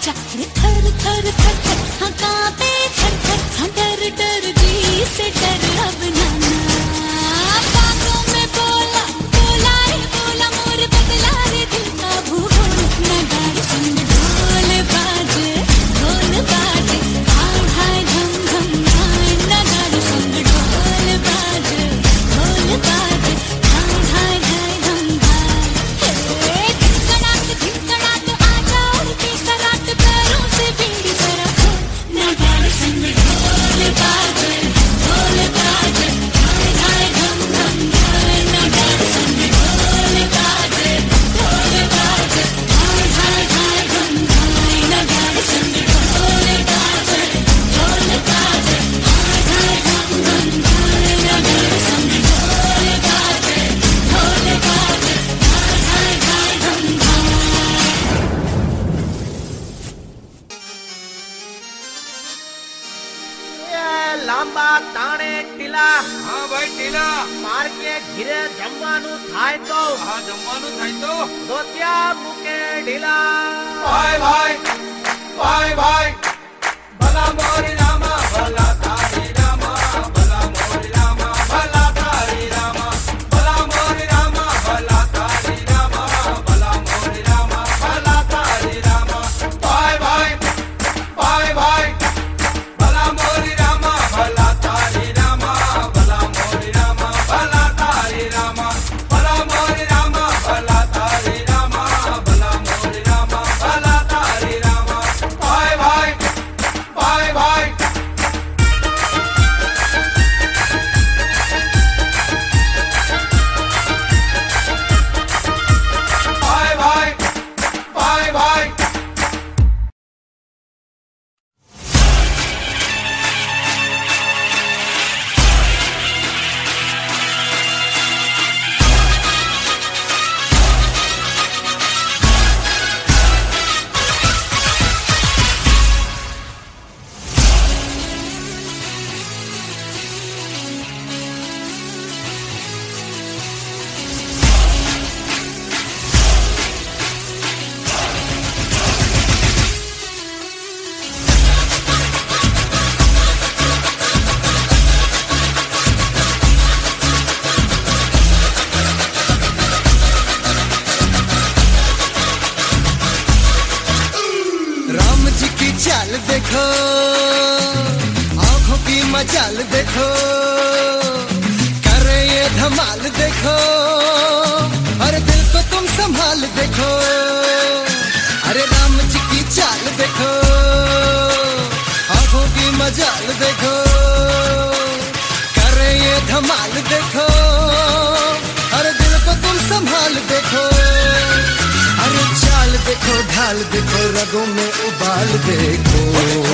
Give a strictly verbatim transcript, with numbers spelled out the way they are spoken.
आजा रे थर थर थर थर हाँ कांपे थर थर हाँ डर डर जी से डर अब नाना बातों में बोला बोला रे बोला मोर बदला रे दिल का भूगोल न डर सुन ढोल बाजे ढोल बाजे हाय हाय धम धम हाय न डर सुन ढोल बाजे ढोल बाजे हाय हाय हाय धम हाय हे धिनकड़ाक धिनकड़ाक आजा और केसरात पैरों से बीड़ी जरा खोल न डर सुन ढोल बाजे ढोल बाजे हाय हाय धम धम हाय न डर सुन ढोल बाजे ढोल बाजे हाय हाय हाय धम हाय न डर सुन ढोल बाजे ढोल बाजे हाय हाय धम धम हाय न डर सुन ढोल बाजे ढोल बाजे हाय हाय हाय धम ये लांबा ताणे ટીલા हाँ भाई टीला માર કે ઘીરે જમવાનું થાય તો हाँ जमवानु थाय तो દોત્યા મુકે ઢીલા भाई भाई भाई भाई भला मोरी रामा भला तारी रामा भला मोरी रामा भला तारी रामा भला मोरी रामा भला तारी रामा भला मोरी रामा भला तारी रामा भाई भाई भाई भाई भला मोरी रामा भला तारी रामा भला मोरी रामा भला तारी रामा भला मोरी रामा भला तारी रामा भला मोरी रामा भला तारी रामा भाई भाई भाई भाई भाई भाई भाई भाई राम जी की चाल देखो, आंखों की मचाल देखो, करे ये धमाल देखो, अरे दिल को तुम संभाल देखो। अरे राम जी की चाल देखो, आंखों की मचाल देखो, करे ये धमाल देखो, अरे दिल को तुम संभाल देखो। अरे चाल देखो ढाल देखो रगों में उबाल देखो।